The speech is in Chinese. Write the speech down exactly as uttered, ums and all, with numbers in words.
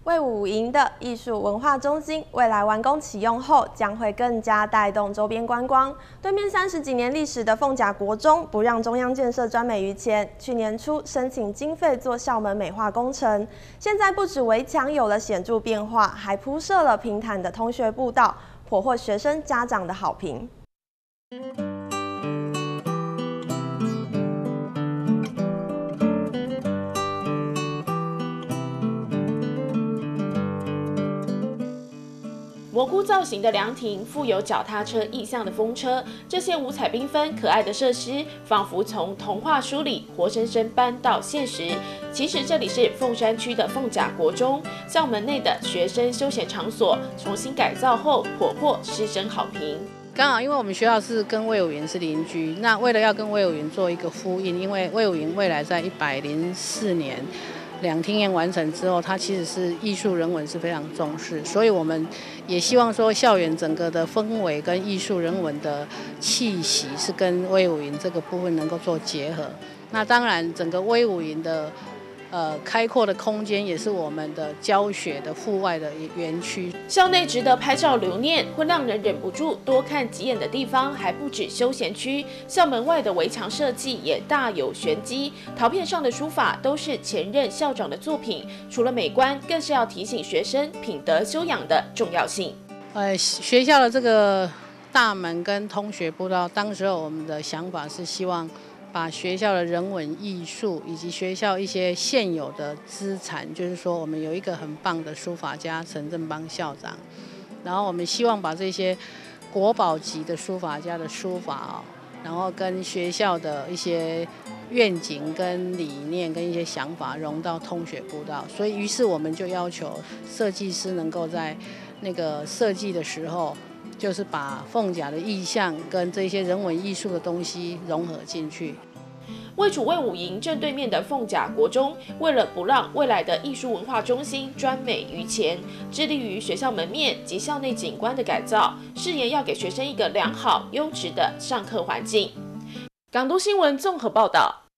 卫武营的艺术文化中心未来完工启用后，将会更加带动周边观光。对面三十几年历史的凤甲国中，不让中央建设专美于前，去年初申请经费做校门美化工程，现在不止围墙有了显著变化，还铺设了平坦的通学步道，颇获学生家长的好评。 蘑菇造型的凉亭，附有脚踏车意象的风车，这些五彩缤纷、可爱的设施，仿佛从童话书里活生生搬到现实。其实这里是凤山区的凤甲国中，校门内的学生休闲场所，重新改造后颇获师生好评。 刚好因为我们学校是跟卫武营是邻居，那为了要跟卫武营做一个呼应，因为卫武营未来在一百零四年。两厅院完成之后，它其实是艺术人文是非常重视，所以我们也希望说校园整个的氛围跟艺术人文的气息是跟卫武营这个部分能够做结合。那当然，整个卫武营的呃开阔的空间也是我们的教学的户外的园区。 校内值得拍照留念，会让人忍不住多看几眼的地方还不止休闲区，校门外的围墙设计也大有玄机。陶片上的书法都是前任校长的作品，除了美观，更是要提醒学生品德修养的重要性。 呃，学校的这个大门跟通学步道，当时候我们的想法是希望把学校的人文艺术以及学校一些现有的资产，就是说我们有一个很棒的书法家陈正邦校长，然后我们希望把这些国宝级的书法家的书法哦，然后跟学校的一些愿景跟理念跟一些想法融到通学步道，所以于是我们就要求设计师能够在那个设计的时候，就是把凤甲的意象跟这些人文艺术的东西融合进去。 位处卫武营正对面的凤甲国中，为了不让未来的艺术文化中心专美于前，致力于学校门面及校内景观的改造，誓言要给学生一个良好优质的上课环境。港都新闻综合报道。